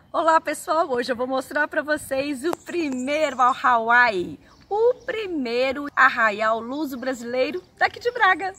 Olá pessoal, hoje eu vou mostrar para vocês o primeiro Hawaii, o primeiro arraial luso brasileiro daqui de Braga.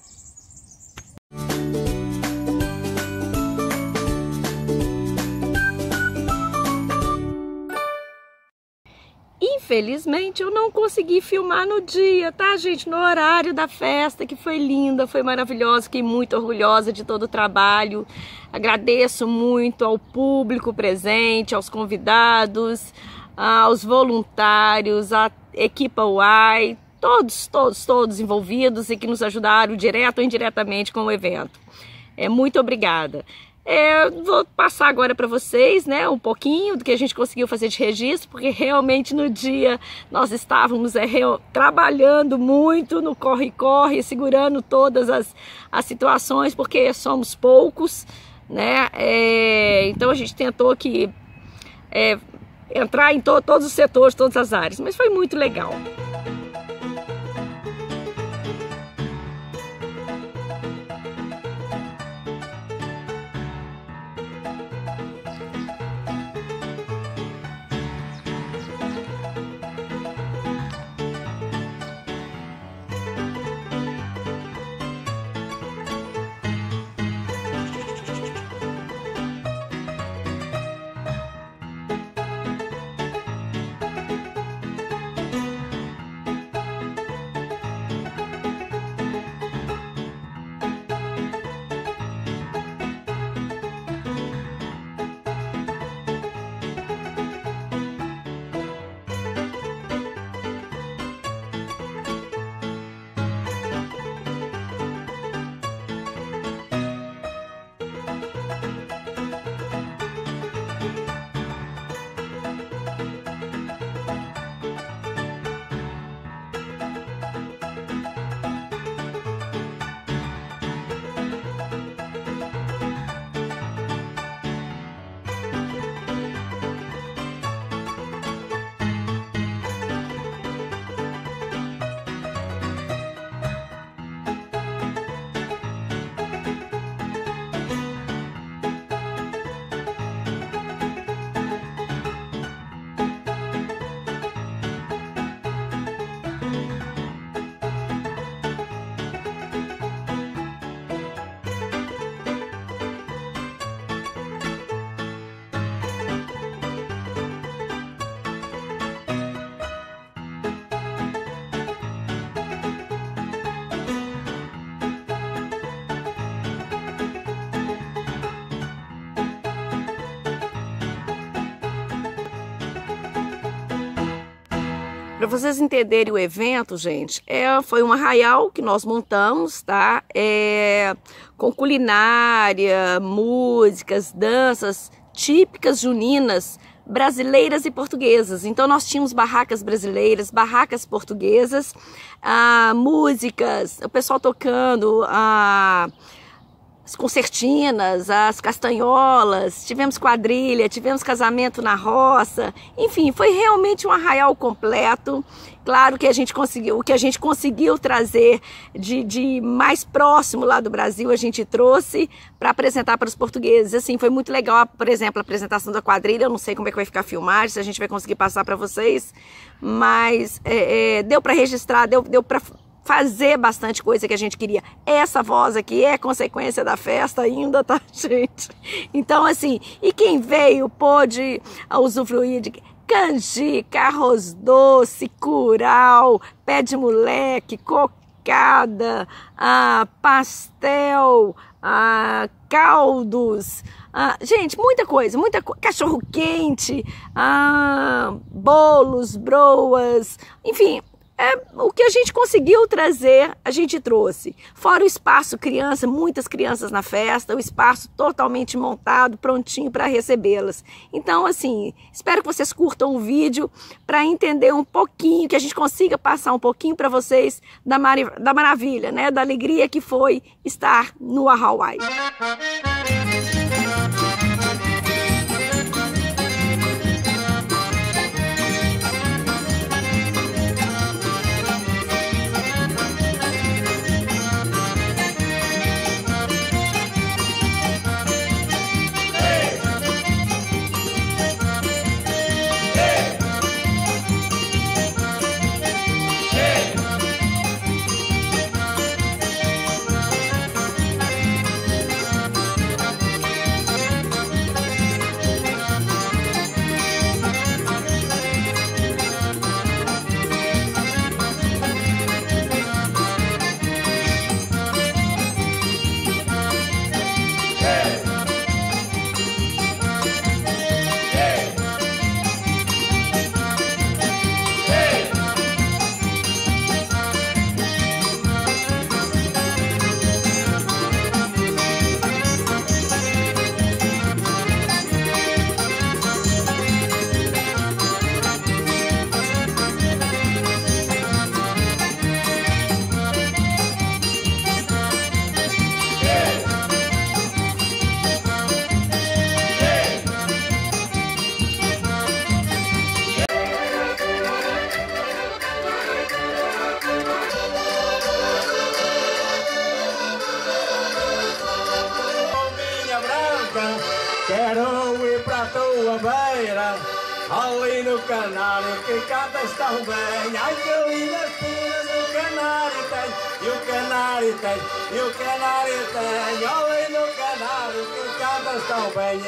Infelizmente eu não consegui filmar no dia, tá gente? No horário da festa, que foi linda, foi maravilhosa, fiquei muito orgulhosa de todo o trabalho. Agradeço muito ao público presente, aos convidados, aos voluntários, à equipa UAI, todos envolvidos e que nos ajudaram direto ou indiretamente com o evento. Muito obrigada. Vou passar agora para vocês, né, um pouquinho do que a gente conseguiu fazer de registro, porque realmente no dia nós estávamos trabalhando muito no corre-corre, segurando todas as situações, porque somos poucos, né, então a gente tentou entrar em todos os setores, todas as áreas, mas foi muito legal. Para vocês entenderem o evento, gente, foi um arraial que nós montamos, tá? Com culinária, músicas, danças típicas juninas, brasileiras e portuguesas. Então nós tínhamos barracas brasileiras, barracas portuguesas, músicas, o pessoal tocando, as concertinas, as castanholas, tivemos quadrilha, tivemos casamento na roça, enfim, foi realmente um arraial completo. Claro que o que a gente conseguiu trazer de mais próximo lá do Brasil, a gente trouxe para apresentar para os portugueses. Assim, foi muito legal, por exemplo, a apresentação da quadrilha. Eu não sei como é que vai ficar a filmagem, se a gente vai conseguir passar para vocês, mas deu para registrar, deu para fazer bastante coisa que a gente queria. Essa voz aqui é consequência da festa ainda, tá, gente? Então, assim, e quem veio pôde usufruir de canjica, arroz doce, curau, pé de moleque, cocada, pastel, caldos, gente, muita coisa, cachorro quente, bolos, broas, enfim. O que a gente conseguiu trazer, a gente trouxe. Fora o espaço criança, muitas crianças na festa, o espaço totalmente montado, prontinho para recebê-las. Então, assim, espero que vocês curtam o vídeo para entender um pouquinho, que a gente consiga passar um pouquinho para vocês da maravilha, né? Da alegria que foi estar no Hawaii. pra tua beira, ali no canário que cantas tão bem. Ai, que lindas pinas o canário tem, e o canário tem, e o canário tem. Ali no canário que cantas tão bem.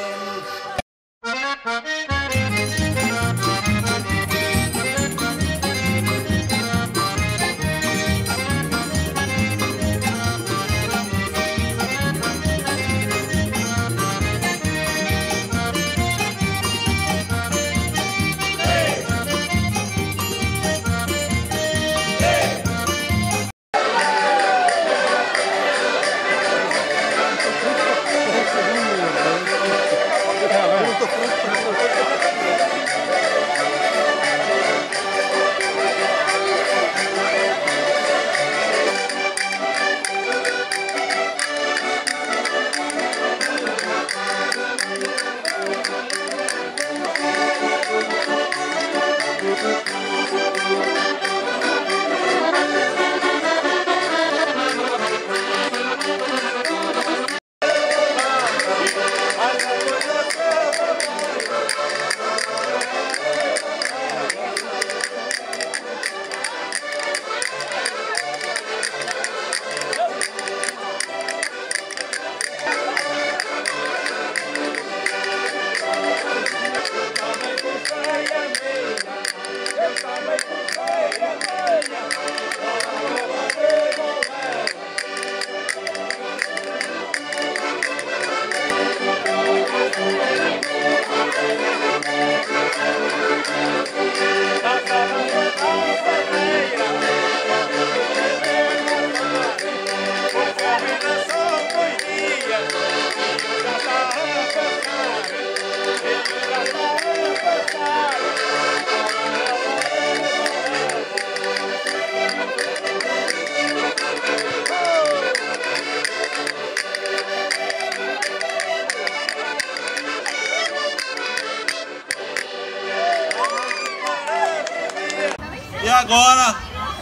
E agora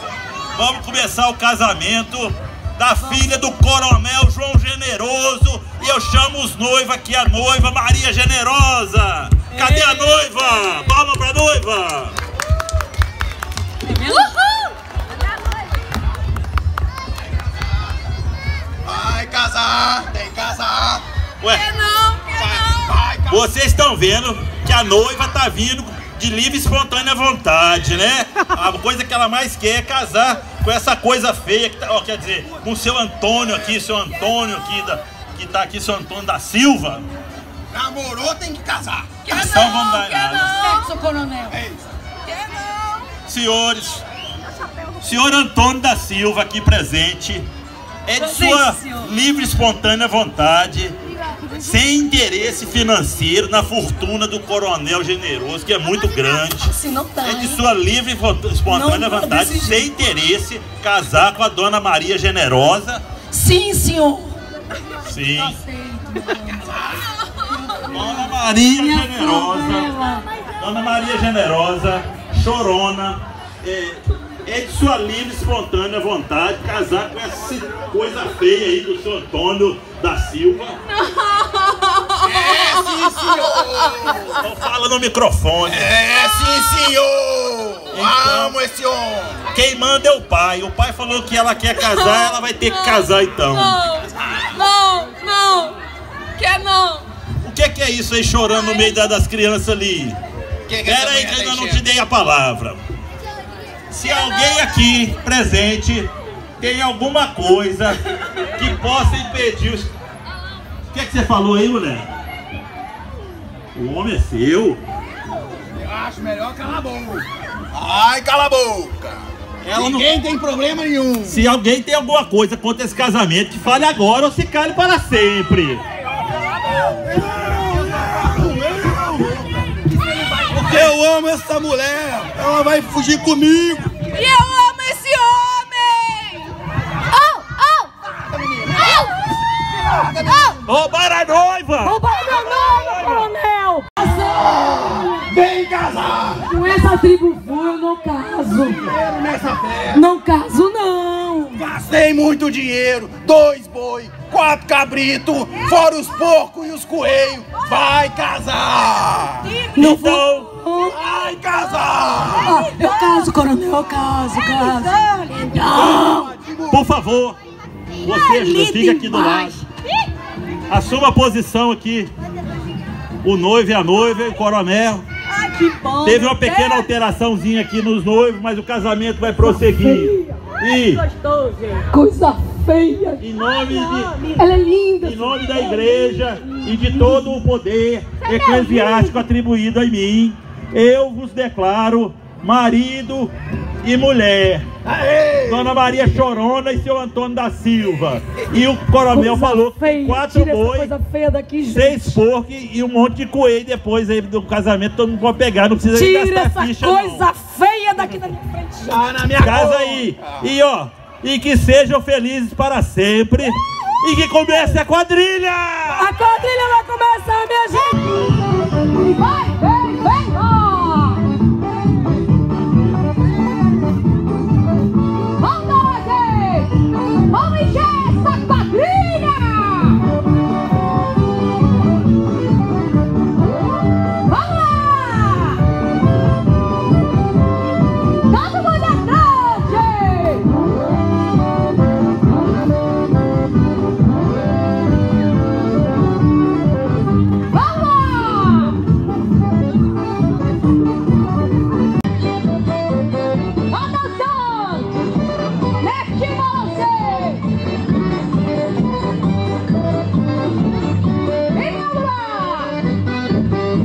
vamos começar o casamento da filha do Coronel João Generoso. E eu chamo os noivos aqui, a noiva Maria Generosa. Cadê a noiva? Palma pra noiva! Vai casar, tem que casar. Ué, Quer não. vocês estão vendo que a noiva tá vindo de livre e espontânea vontade, né? A coisa que ela mais quer é casar com essa coisa feia, que tá, ó, quer dizer, com o seu Antônio aqui, seu Antônio aqui, que tá aqui, seu Antônio da Silva. Namorou, tem que casar. Então vamos dar nada. Sexo, coronel. É isso. Quer não. Senhores, senhor Antônio da Silva aqui presente, é de sua livre e espontânea vontade, sem interesse financeiro na fortuna do Coronel Generoso, que é muito grande. Assim não tá. É de sua livre e espontânea vontade, sem interesse, casar com a dona Maria Generosa. Sim, senhor. Sim. Dona Maria Generosa. Dona Maria Generosa, chorona, é de sua livre e espontânea vontade casar com essa coisa feia aí do seu Antônio da Silva. É sim, senhor. Então fala no microfone. É sim, senhor. Então, Amo esse homem. quem manda é o pai. O pai falou que ela quer casar, ela vai ter que casar então. Não. Quer não. O que é isso aí chorando no meio das crianças ali? Pera aí que eu ainda não te dei a palavra. Se alguém aqui presente tem alguma coisa que possa impedir os... O que você falou aí, mulher? O homem é seu? Eu acho melhor calar a boca. Ai, cala a boca. Ninguém tem problema nenhum. Se alguém tem alguma coisa contra esse casamento, que fale agora ou se cale para sempre. Porque eu amo essa mulher. Ela vai fugir comigo. E eu amo esse homem. Roubaram a noiva! Roubaram meu nome, coronel. Vem casar. Com essa tribo fui, eu não caso. Quero nessa festa. Não caso, não. Gastei muito dinheiro, 2 boi, 4 cabritos, fora os porcos e os coelhos. Vai casar! Não Então, vou. Vai casar! Eu caso, coronel, eu caso. Não. por favor, você fica aqui do lado. Assuma a posição aqui. O noivo e a noiva, o coronel. Ai, que bom. Teve uma pequena alteraçãozinha aqui nos noivos, mas o casamento vai prosseguir. E Gostoso, gente. Coisa feia. em nome Ela é linda. em nome da igreja e de todo o poder eclesiástico atribuído a mim, eu vos declaro marido e mulher. Dona Maria Chorona e seu Antônio da Silva. E o coronel falou que tem 4 bois, 6 porcos e um monte de coelho depois aí do casamento. Todo mundo pode pegar, não precisa Tira gastar essa ficha coisa não. feia daqui da minha frente. Tá na minha Casa boca. aí. E ó, e que sejam felizes para sempre. E que comece a quadrilha! A quadrilha vai começar, minha gente. Vai, vem, ó. Vamos lá, gente. Vamos encher essa quadrilha. Vamos lá. Todo mundo atrás, gente. Vamos lá. Vai dançando. Mexe você. E vamos lá.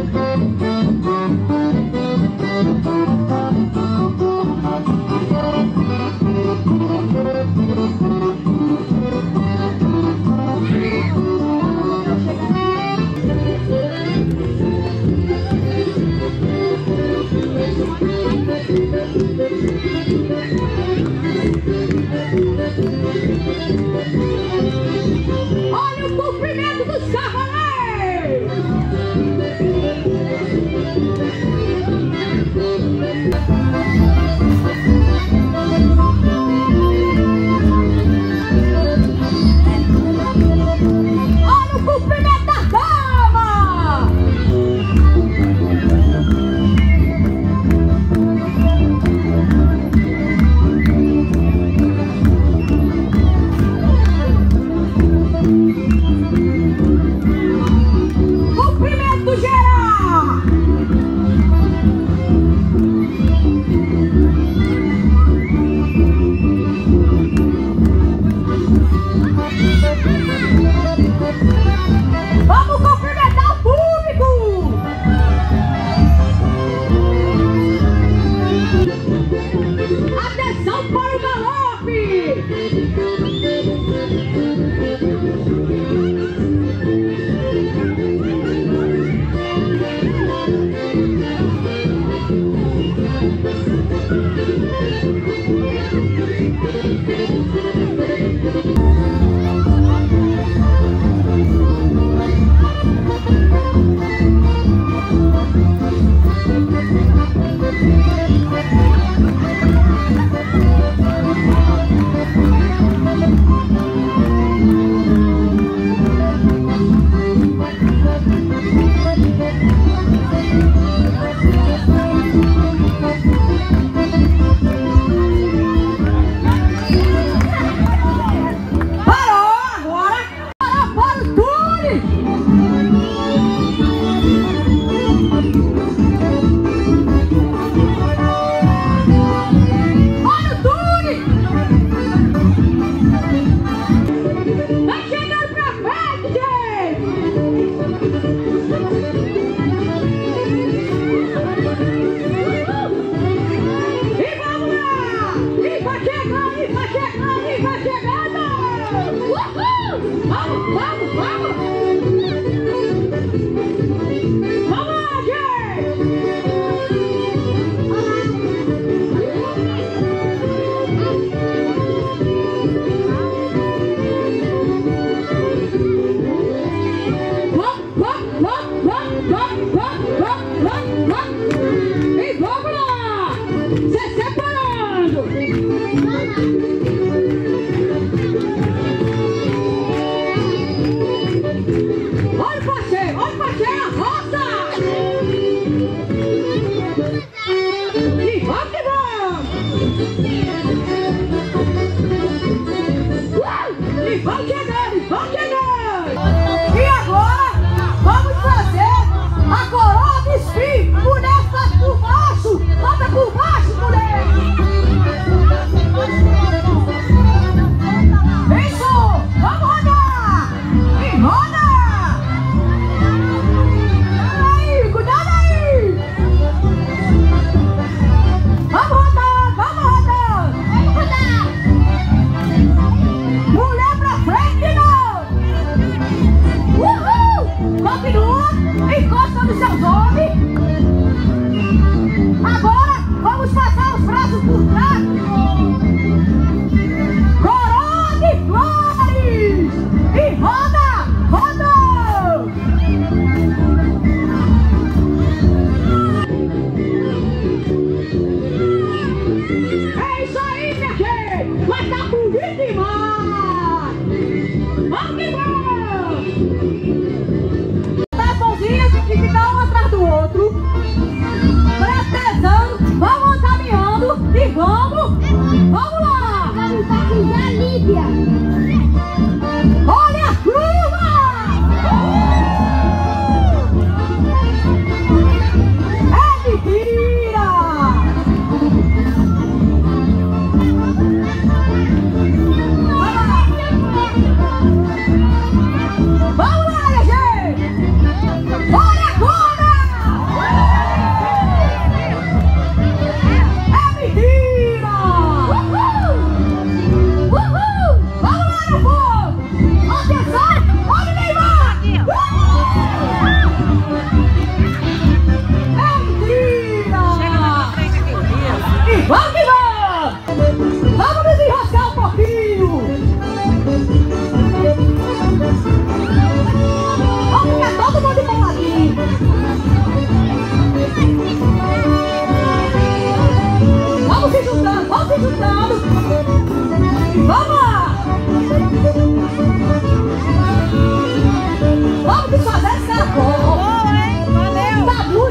Olha o comprimento do Chevrolet! Olha o comprimento da dama! Cumprimento geral! Vamos cumprimentar o público! Atenção para o galope! Parou agora! Para o túnel! Olha o túnel! Tá chegando pra frente, gente! E vamos lá! E vai chegando, e vai chegando, e vai chegando! Uhul! Vamos, vamos, vamos! Vamos lá, gente! E vamos lá! Se separando!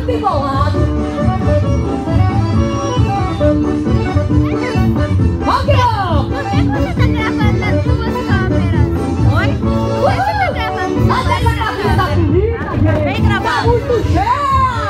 muito embolado. Vamos que vamos! Por que você tá gravando nas duas câmeras? Oi? Por que você tá gravando nas duas câmeras? Tá bem gravado. Tá muito cheia!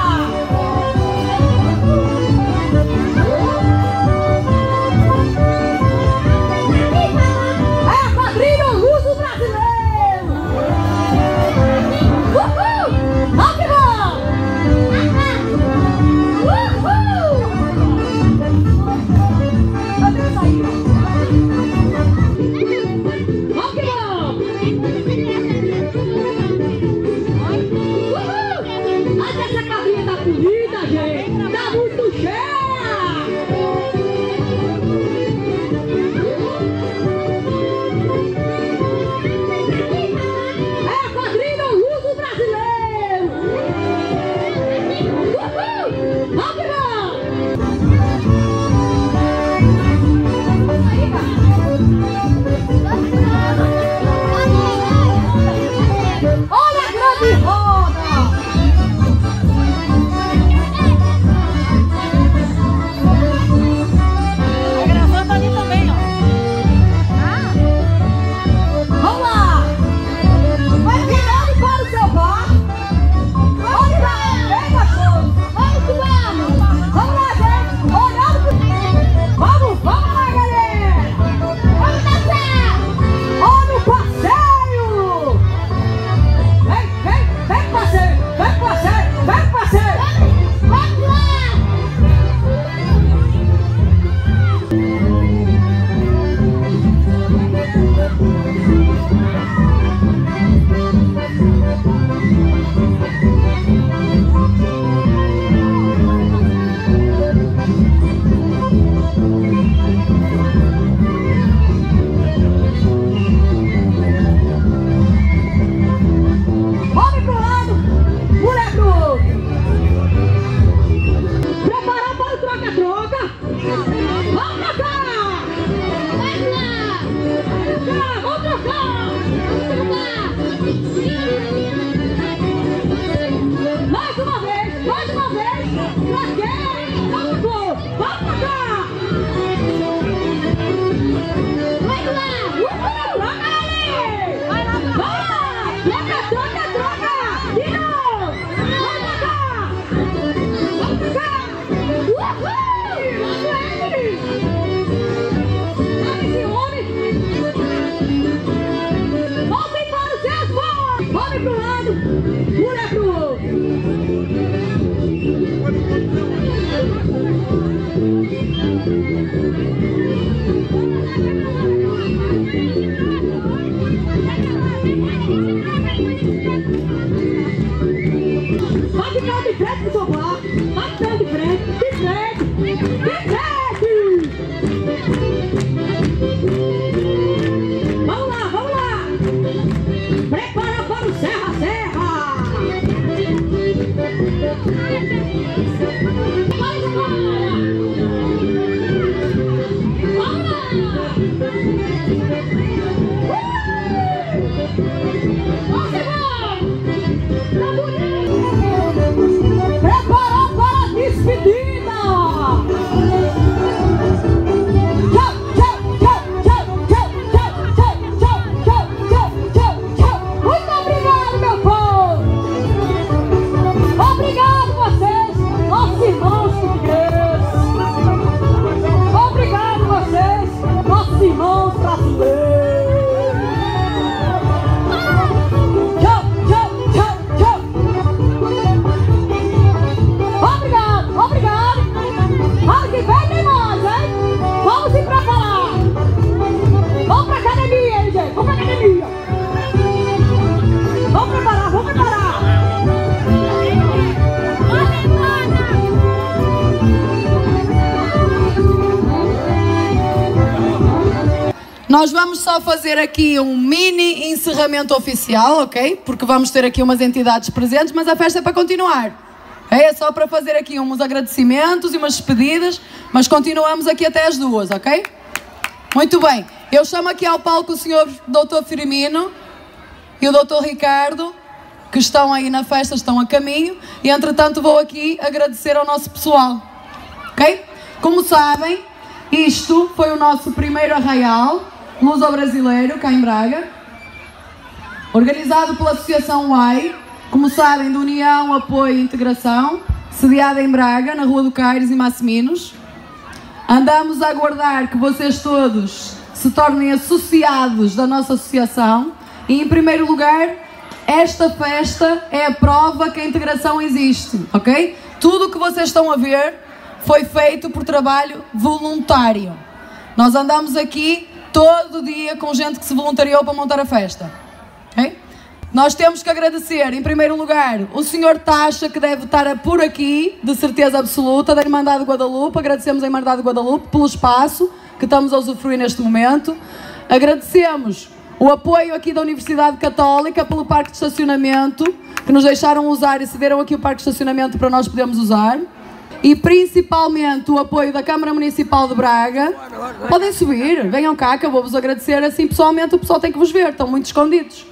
Nós vamos só fazer aqui um mini encerramento oficial, ok? Porque vamos ter aqui umas entidades presentes, mas a festa é para continuar. É só para fazer aqui uns agradecimentos e umas despedidas, mas continuamos aqui até as 2, ok? Muito bem. Eu chamo aqui ao palco o Sr. Dr. Firmino e o Dr. Ricardo que estão aí na festa, estão a caminho, e entretanto vou aqui agradecer ao nosso pessoal, ok? Como sabem, isto foi o nosso primeiro arraial luso-brasileiro, cá em Braga, organizado pela Associação UAI, como sabem, de União, Apoio e Integração, sediada em Braga, na Rua do Caires e Massiminos. Andamos a aguardar que vocês todos se tornem associados da nossa associação e, em primeiro lugar, esta festa é a prova que a integração existe, ok? Tudo o que vocês estão a ver foi feito por trabalho voluntário. Nós andamos aqui todo dia com gente que se voluntariou para montar a festa, ok? Nós temos que agradecer, em primeiro lugar, o Sr. Tacha, que deve estar por aqui, de certeza absoluta, da Irmandade de Guadalupe. Agradecemos a Irmandade de Guadalupe pelo espaço que estamos a usufruir neste momento. Agradecemos o apoio aqui da Universidade Católica pelo parque de estacionamento, que nos deixaram usar e cederam aqui o parque de estacionamento para nós podermos usar. E principalmente o apoio da Câmara Municipal de Braga. Podem subir, venham cá que eu vou-vos agradecer. Assim, pessoalmente, o pessoal tem que vos ver, estão muito escondidos.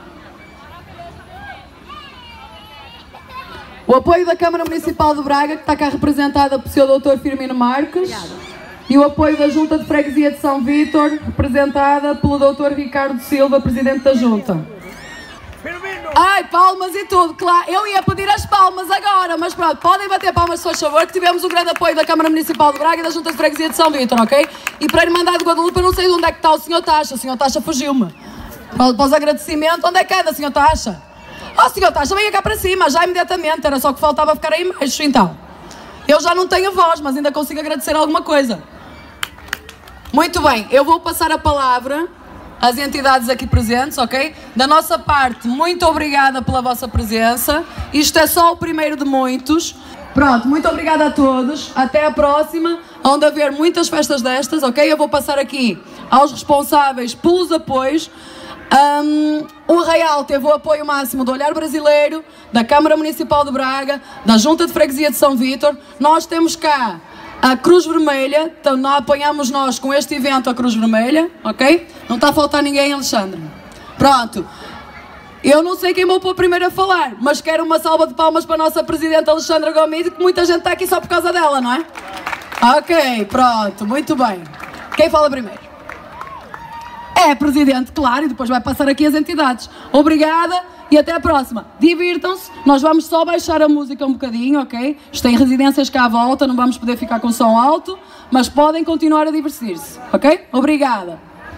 O apoio da Câmara Municipal de Braga, que está cá representada pelo Sr. Dr. Firmino Marques. E o apoio da Junta de Freguesia de São Vítor, representada pelo Dr. Ricardo Silva, Presidente da Junta. Ai, palmas e tudo, claro. Eu ia pedir as palmas agora, mas pronto, podem bater palmas, se faz favor, que tivemos o grande apoio da Câmara Municipal de Braga e da Junta de Freguesia de São Vítor, ok? E para a Irmandade de Guadalupe, eu não sei onde é que está o Sr. Tacha. O Sr. Tacha fugiu-me. Para os agradecimentos, onde é que anda, Sr. Tacha? Oh, Sr. Tacha, venha cá para cima, já imediatamente. Era só que faltava ficar aí embaixo, então. Eu já não tenho voz, mas ainda consigo agradecer alguma coisa. Muito bem, eu vou passar a palavra às entidades aqui presentes, ok? Da nossa parte, muito obrigada pela vossa presença. Isto é só o primeiro de muitos. Pronto, muito obrigada a todos. Até a próxima, onde haver muitas festas destas, ok? Eu vou passar aqui aos responsáveis pelos apoios. O Arraial teve o apoio máximo do Olhar Brasileiro, da Câmara Municipal de Braga, da Junta de Freguesia de São Vítor. Nós temos cá a Cruz Vermelha, então nós apoiamos nós com este evento a Cruz Vermelha, ok? Não está a faltar ninguém, Alexandre. Pronto. Eu não sei quem vou pôr primeiro a falar, mas quero uma salva de palmas para a nossa Presidente Alexandra Gomes, que muita gente está aqui só por causa dela, não é? Ok, pronto, muito bem. Quem fala primeiro? É, Presidente, claro, e depois vai passar aqui as entidades. Obrigada e até a próxima. Divirtam-se, nós vamos só baixar a música um bocadinho, ok? Isto tem residências cá à volta, não vamos poder ficar com som alto, mas podem continuar a divertir-se, ok? Obrigada.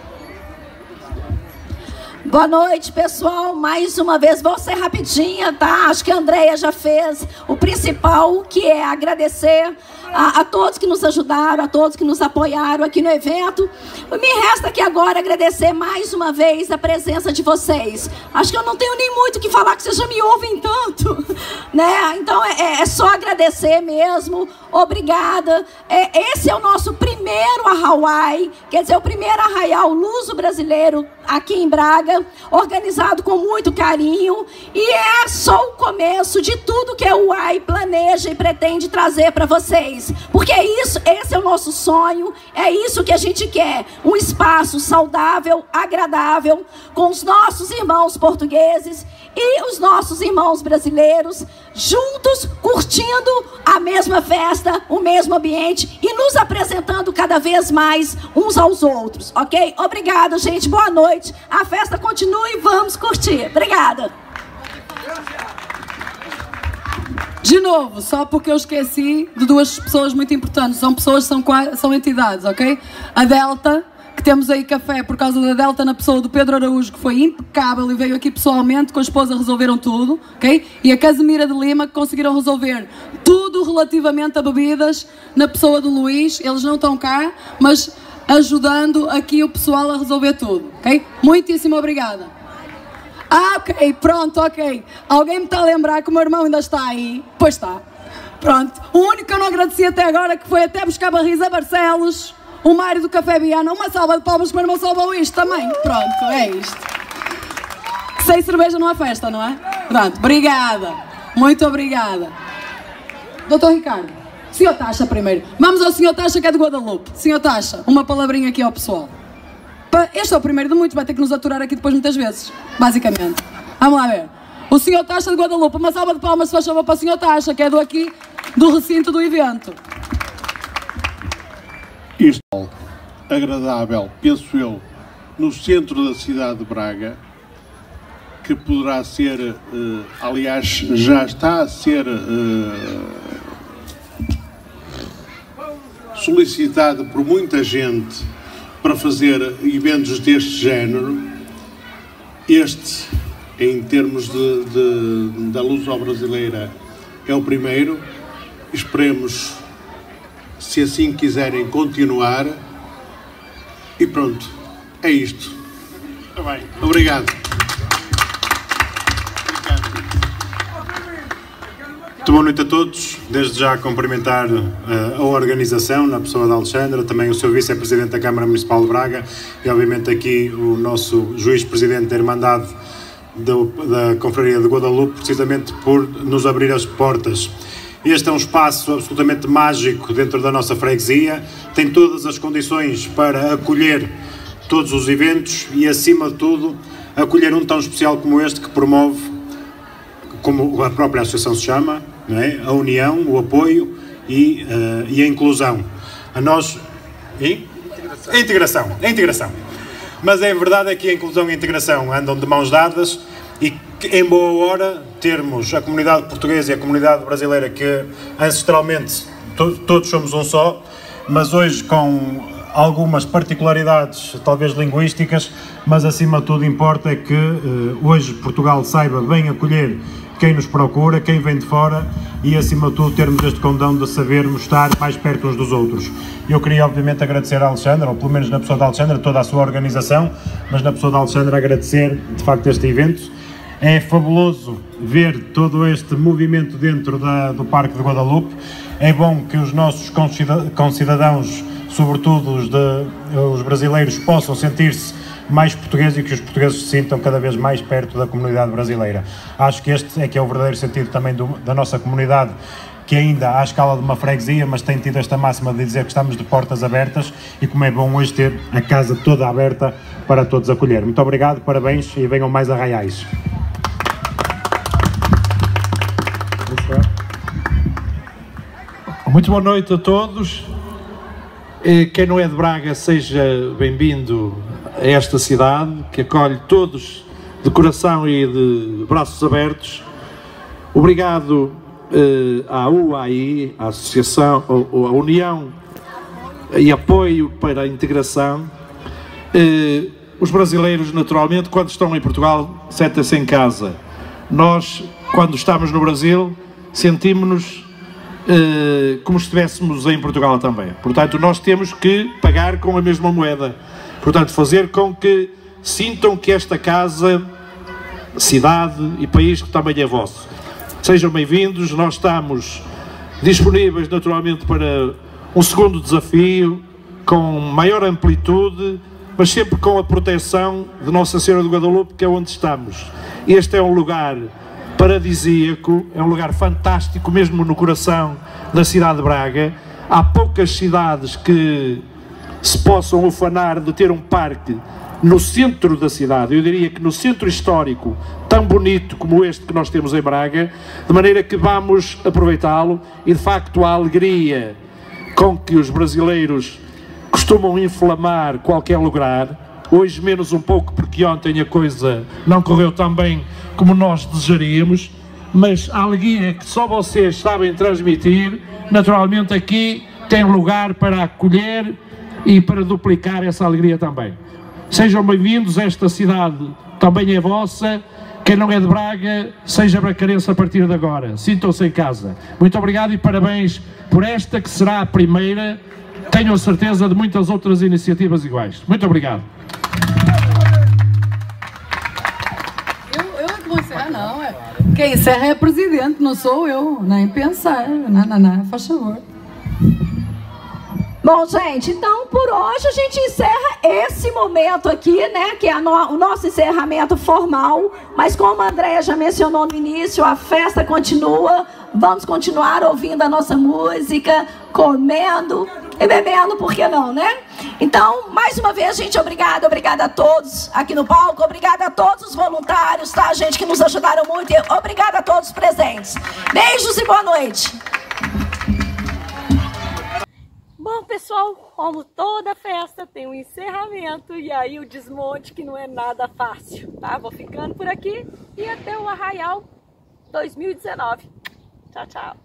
Boa noite, pessoal. Mais uma vez, vou ser rapidinha, tá? Acho que a Andréia já fez o principal, que é agradecer a todos que nos ajudaram, a todos que nos apoiaram aqui no evento. Me resta aqui agora agradecer mais uma vez a presença de vocês. Acho que eu não tenho nem muito o que falar, que vocês já me ouvem tanto, né? Então é só agradecer mesmo. Obrigada. Esse é o nosso primeiro Arraial, quer dizer, o primeiro Arraial luso-brasileiro aqui em Braga, organizado com muito carinho, e é só o começo de tudo que a UAI planeja e pretende trazer para vocês, porque esse é o nosso sonho, é isso que a gente quer, um espaço saudável, agradável, com os nossos irmãos portugueses e os nossos irmãos brasileiros, juntos, curtindo a mesma festa, o mesmo ambiente e nos apresentando cada vez mais uns aos outros, ok? Obrigada, gente, boa noite, a festa continua e vamos curtir. Obrigada. De novo, só porque eu esqueci de duas pessoas muito importantes, são pessoas, são entidades, ok? A Delta, que temos aí café por causa da Delta, na pessoa do Pedro Araújo, que foi impecável e veio aqui pessoalmente, com a esposa resolveram tudo, ok? E a Casemira de Lima, que conseguiram resolver tudo relativamente a bebidas, na pessoa do Luís. Eles não estão cá, mas ajudando aqui o pessoal a resolver tudo, ok? Muitíssimo obrigada. Ok, pronto, ok. Alguém me está a lembrar que o meu irmão ainda está aí? Pois está. Pronto. O único que eu não agradeci até agora, que foi até buscar barris a Barcelos, o Mário do Café Viana. Uma salva de palmas, que o meu irmão salvou isto também. Pronto, é isto. Sem cerveja não há festa, não é? Pronto, obrigada. Muito obrigada. Doutor Ricardo, Sr. Tacha primeiro. Vamos ao Sr. Tacha, que é de Guadalupe. Sr. Tacha, uma palavrinha aqui ao pessoal. Este é o primeiro de muitos, vai ter que nos aturar aqui depois muitas vezes, basicamente. Vamos lá ver. O Senhor Taxa de Guadalupe. Uma salva de palmas, se faz favor, para o Senhor Taxa, que é do recinto do evento. Isto é agradável, penso eu, no centro da cidade de Braga, que poderá ser, aliás, já está a ser solicitado por muita gente para fazer eventos deste género. Este, em termos da luso-brasileira, é o primeiro. Esperemos, se assim quiserem, continuar. E pronto, é isto. Está bem, obrigado. Muito boa noite a todos. Desde já cumprimentar a organização, na pessoa da Alexandra, também o seu vice-presidente da Câmara Municipal de Braga e obviamente aqui o nosso juiz-presidente da Irmandade da Confraria de Guadalupe, precisamente por nos abrir as portas. Este é um espaço absolutamente mágico dentro da nossa freguesia, tem todas as condições para acolher todos os eventos e, acima de tudo, acolher um tão especial como este, que promove, como a própria associação se chama, não é? A união, o apoio e a inclusão. A nós... A integração. Mas a verdade é que a inclusão e a integração andam de mãos dadas e que, em boa hora, termos a comunidade portuguesa e a comunidade brasileira, que ancestralmente todos somos um só, mas hoje com algumas particularidades, talvez linguísticas, mas acima de tudo importa é que hoje Portugal saiba bem acolher quem nos procura, quem vem de fora e, acima de tudo, termos este condão de sabermos estar mais perto uns dos outros. Eu queria, obviamente, agradecer a Alexandra, ou pelo menos na pessoa da Alexandra, toda a sua organização, mas na pessoa da Alexandra agradecer, de facto, este evento. É fabuloso ver todo este movimento dentro do Parque de Guadalupe. É bom que os nossos concidadãos, sobretudo os brasileiros, possam sentir-se mais portugueses e que os portugueses se sintam cada vez mais perto da comunidade brasileira. Acho que este é que é o verdadeiro sentido também da nossa comunidade, que ainda à escala de uma freguesia, mas tem tido esta máxima de dizer que estamos de portas abertas e como é bom hoje ter a casa toda aberta para todos acolher. Muito obrigado, parabéns e venham mais arraiais. Muito boa noite a todos. Quem não é de Braga, seja bem-vindo a esta cidade, que acolhe todos de coração e de braços abertos. Obrigado à UAI, à Associação, à União e Apoio para a Integração. Os brasileiros, naturalmente, quando estão em Portugal, sentem-se em casa. Nós, quando estamos no Brasil, sentimos-nos como se estivéssemos em Portugal também. Portanto, nós temos que pagar com a mesma moeda. Portanto, fazer com que sintam que esta casa, cidade e país que também é vosso. Sejam bem-vindos, nós estamos disponíveis naturalmente para um segundo desafio, com maior amplitude, mas sempre com a proteção de Nossa Senhora de Guadalupe, que é onde estamos. Este é um lugar paradisíaco, é um lugar fantástico, mesmo no coração da cidade de Braga. Há poucas cidades que se possam ufanar de ter um parque no centro da cidade, eu diria que no centro histórico, tão bonito como este que nós temos em Braga, de maneira que vamos aproveitá-lo e, de facto, a alegria com que os brasileiros costumam inflamar qualquer lugar, hoje menos um pouco porque ontem a coisa não correu tão bem como nós desejaríamos, mas a alegria que só vocês sabem transmitir, naturalmente aqui tem lugar para acolher e para duplicar essa alegria também. Sejam bem-vindos, esta cidade também é vossa. Quem não é de Braga, seja bracarense a partir de agora. Sintam-se em casa. Muito obrigado e parabéns por esta que será a primeira, tenho a certeza, de muitas outras iniciativas iguais. Muito obrigado. Eu é que vou encerrar, não. Quem encerra é a Presidente, não sou eu. Nem pensar. Não, faz favor. Bom, gente, então por hoje a gente encerra esse momento aqui, né, que é o nosso encerramento formal, mas como a Andréia já mencionou no início, a festa continua, vamos continuar ouvindo a nossa música, comendo e bebendo, por que não, né? Então, mais uma vez, gente, obrigada a todos aqui no palco, obrigada a todos os voluntários, tá, gente, que nos ajudaram muito, e obrigada a todos os presentes. Beijos e boa noite. Bom, pessoal, como toda festa tem um encerramento e aí o desmonte, que não é nada fácil, tá? Vou ficando por aqui e até o Arraial 2019. Tchau, tchau.